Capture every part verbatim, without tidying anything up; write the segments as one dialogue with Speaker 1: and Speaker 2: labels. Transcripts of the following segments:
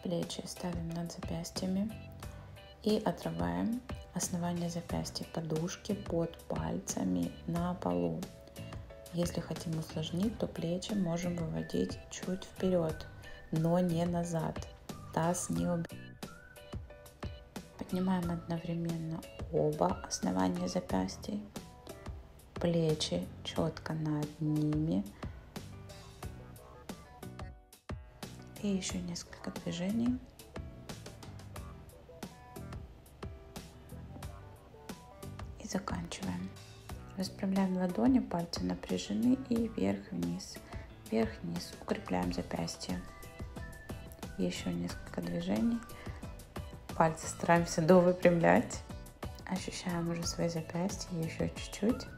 Speaker 1: Плечи ставим над запястьями и отрываем основание запястья, подушки под пальцами на полу. Если хотим усложнить, то плечи можем выводить чуть вперед, но не назад. Таз не убираем. Поднимаем одновременно оба основания запястий, плечи четко над ними. И еще несколько движений. И заканчиваем. Расправляем ладони, пальцы напряжены и вверх-вниз, вверх-вниз. Укрепляем запястье. Еще несколько движений. Пальцы стараемся довыпрямлять. Ощущаем уже свои запястья. Еще чуть-чуть.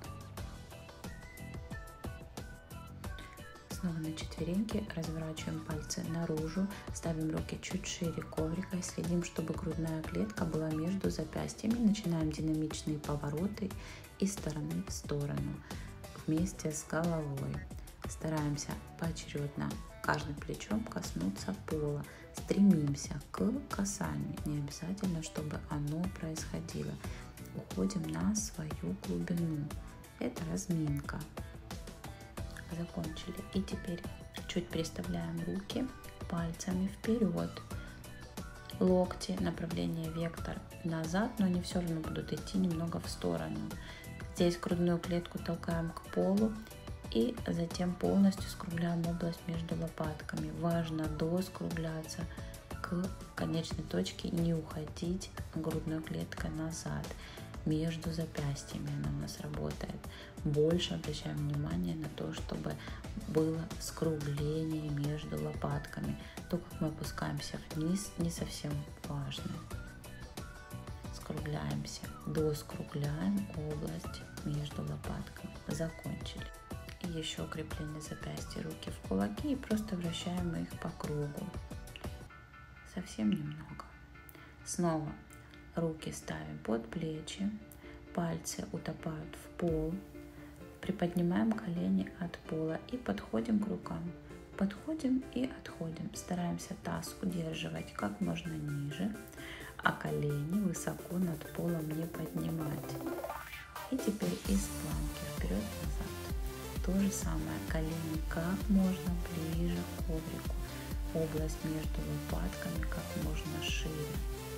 Speaker 1: Снова на четвереньки. Разворачиваем пальцы наружу. Ставим руки чуть шире коврика. И следим, чтобы грудная клетка была между запястьями. Начинаем динамичные повороты из стороны в сторону вместе с головой. Стараемся поочередно каждым плечом коснуться пола. Стремимся к касанию. Не обязательно, чтобы оно происходило. Уходим на свою глубину. Это разминка. Закончили. И теперь чуть переставляем руки пальцами вперед. Локти, направление, вектор назад, но они все равно будут идти немного в сторону. Здесь грудную клетку толкаем к полу и затем полностью скругляем область между лопатками. Важно доскругляться к конечной точке, не уходить грудной клеткой назад. Между запястьями она у нас работает. Больше обращаем внимание на то, чтобы было скругление между лопатками. То, как мы опускаемся вниз, не совсем важно. Скругляемся, доскругляем область между лопатками. Закончили. И еще укрепление запястья, руки в кулаки и просто вращаем их по кругу. Совсем немного. Снова руки ставим под плечи, пальцы утопают в пол, приподнимаем колени от пола и подходим к рукам. Подходим и отходим. Стараемся таз удерживать как можно ниже, а колени высоко над полом не поднимать. И теперь из планки вперед-назад. То же самое. Колени как можно ближе к коврику. Область между лопатками как можно шире.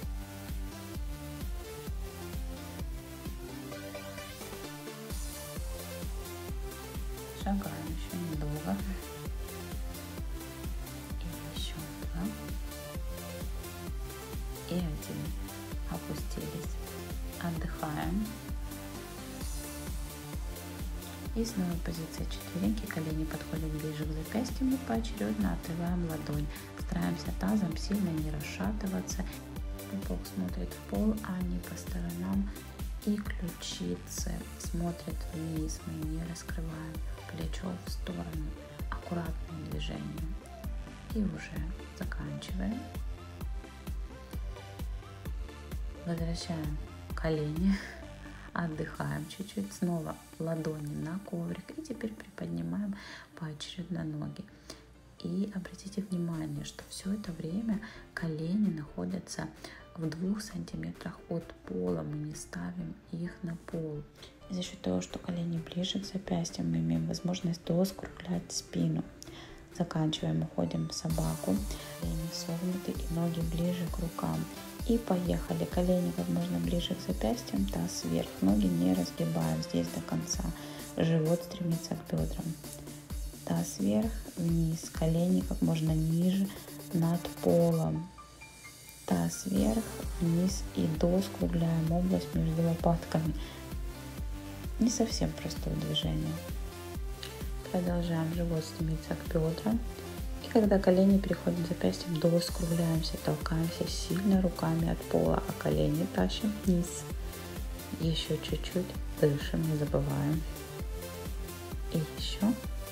Speaker 1: Шагаем еще недолго. И еще два. И один. Опустились. Отдыхаем. И снова позиция четвереньки. Колени подходят ближе к запястью. Мы поочередно отрываем ладонь. Стараемся тазом сильно не расшатываться. Пупок смотрит в пол, а не по сторонам. И ключицы смотрят вниз. Мы не раскрываем плечо в сторону. Аккуратное движение. И уже заканчиваем. Возвращаем колени. Отдыхаем чуть-чуть. Снова ладони на коврик. И теперь приподнимаем поочередно ноги. И обратите внимание, что все это время колени находятся в двух сантиметрах от пола. Мы не ставим их на пол. И за счет того, что колени ближе к запястьям, мы имеем возможность доскруглять спину. Заканчиваем, уходим в собаку. Колени согнуты и ноги ближе к рукам. И поехали. Колени как можно ближе к запястьям, таз вверх. Ноги не разгибаем здесь до конца. Живот стремится к бедрам. Таз вверх, вниз. Колени как можно ниже над полом. Таз вверх, вниз и доскругляем область между лопатками. Не совсем простое движение. Продолжаем. Живот стремится к бедрам. И когда колени переходят к запястьям, доскругляемся, толкаемся сильно руками от пола, а колени тащим вниз. Еще чуть-чуть дышим, не забываем. И еще.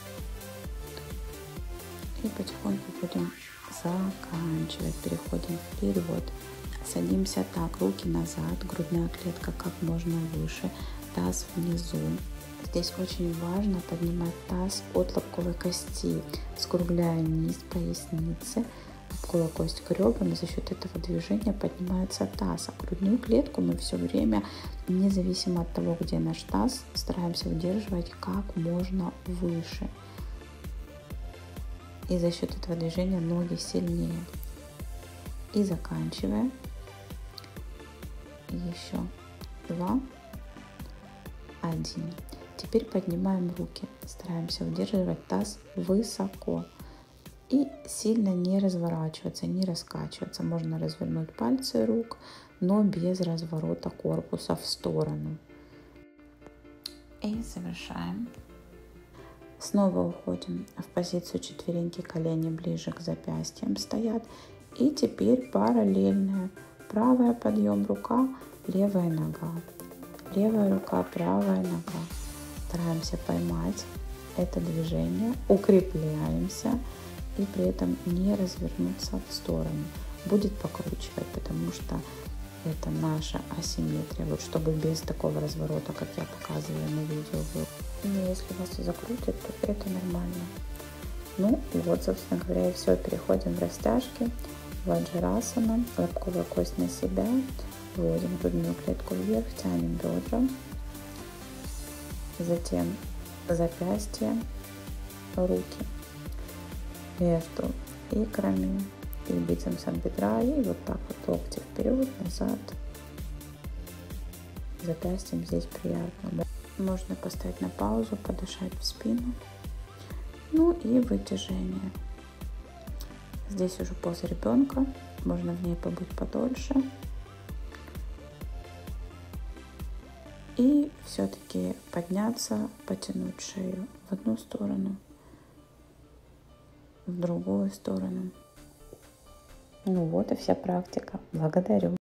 Speaker 1: И потихоньку будем заканчивать. Переходим вперед. Садимся так, руки назад, грудная клетка как можно выше, таз внизу. Здесь очень важно поднимать таз от лобковой кости, скругляя низ поясницы, лобковая кость к ребрам, и за счет этого движения поднимается таз. А грудную клетку мы все время, независимо от того, где наш таз, стараемся удерживать как можно выше. И за счет этого движения ноги сильнее. И заканчивая. Еще два, один. Теперь поднимаем руки. Стараемся удерживать таз высоко. И сильно не разворачиваться, не раскачиваться. Можно развернуть пальцы рук, но без разворота корпуса в сторону. И завершаем. Снова уходим в позицию четвереньки, колени ближе к запястьям стоят. И теперь параллельная. Правая подъем рука, левая нога. Левая рука, правая нога. Стараемся поймать это движение, укрепляемся и при этом не развернуться в сторону. Будет покручивать, потому что это наша асимметрия. Вот чтобы без такого разворота, как я показываю на видео. Но если вас закрутит, то это нормально. Ну и вот, собственно говоря, и все. Переходим в растяжки. Ваджрасана, лобковая кость на себя, вводим грудную клетку вверх, тянем бедра, затем запястья, руки между икрами и бицепсом бедра, и вот так вот локти вперед, назад, запястьем здесь приятно. Можно поставить на паузу, подышать в спину, ну и вытяжение. Здесь уже поза ребенка, можно в ней побыть подольше. И все-таки подняться, потянуть шею в одну сторону, в другую сторону. Ну вот и вся практика. Благодарю.